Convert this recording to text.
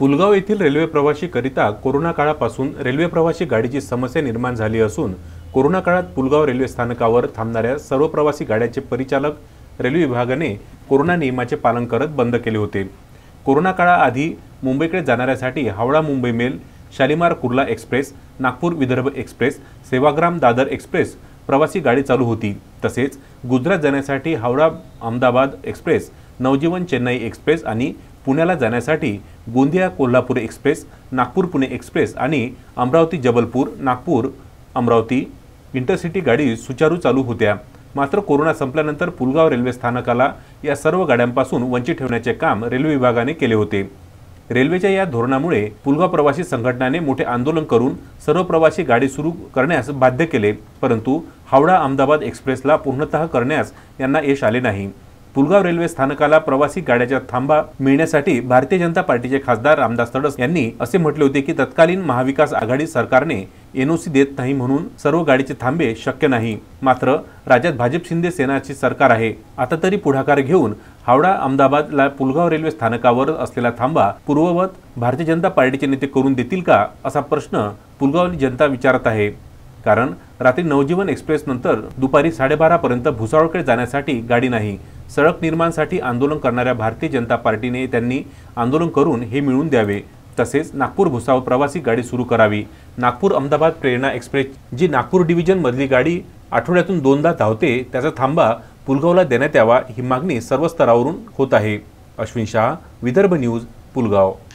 पुलगाव येथील रेल्वे प्रवासी करिता कोरोना काळापासून रेल्वे प्रवासी गाडीची समस्या निर्माण झाली असून कोरोना काळात पुलगाव रेल्वे स्थानकावर थांबणाऱ्या सर्व प्रवासी गाड्यांचे परिचालक रेल्वे विभागाने कोरोना नियमाचे पालन करत बंद केले होते। कोरोना काळाआधी मुंबईकडे जाणाऱ्यासाठी Howrah Mumbai mail, Shalimar Kurla express, Nagpur Vidarbha express, Sevagram Dadar express प्रवासी गाडी चालू होती। तसेच गुजरात जाण्यासाठी हावडा अहमदाबाद एक्सप्रेस, नवजीवन चेन्नई एक्सप्रेस आणि पुण्याला जाण्यासाठी गोंदिया कोल्हापूर एक्सप्रेस, नागपूर पुणे एक्सप्रेस आणि अमरावती जबलपूर नागपूर अमरावती इंटरसिटी गाडी सुचारू चालू होत्या। मात्र कोरोना संपल्यानंतर पुलगाव रेल्वे स्थानकाला या सर्व गाड्यांपासून वंचित ठेवण्याचे काम रेल्वे विभागाने केले होते। रेल्वेच्या या धोरणामुळे पुलगाव प्रवासी संघटनाने मोठे आंदोलन करून सर्व प्रवासी गाडी सुरू करण्यास बाध्य केले, परंतु हावडा अहमदाबाद एक्सप्रेसला पूर्णतः करण्यास यांना यश आले नाही। पुलगाव रेल्वे स्थानकाला प्रवासी गाड्याचा थांबा मिळण्यासाठी भारतीय जनता पार्टीचे खासदार रामदास तडस यांनी असे म्हटले होते की तत्कालीन महाविकास आघाडी सरकारने एनओसी देत नाही म्हणून सर्व गाडीचे थांबे शक्य नाही। मात्र राज्यात भाजप शिंदे सेनाची सरकार आहे। आता तरी पुढाकार घेऊन हावडा अहमदाबादला पुलगाव रेल्वे स्थानकावर असलेला थांबा पूर्ववत भारतीय जनता पार्टीचे नेते करून देतील का, असा प्रश्न पुलगावची जनता विचारत आहे। कारण रात्री नवजीवन एक्सप्रेस नंतर दुपारी 12:30 पर्यंत भुसावळकडे जाण्यासाठी गाडी नाही। सडक निर्माणासाठी आंदोलन करणाऱ्या भारतीय जनता पार्टीने त्यांनी आंदोलन करून हे मिळवून द्यावे। तसेच नागपूर भुसावळ प्रवासी गाडी सुरू करावी। नागपूर अहमदाबाद प्रेरणा एक्सप्रेस जी नागपूर डिव्हिजन मधली गाडी आठवड्यातून 2दा धावते, त्याचा थांबा पुलगावला देण्यात यावा ही मागणी सर्व स्तरावरून होत आहे। अश्विन शाह, विदर्भ न्यूज, पुलगाव।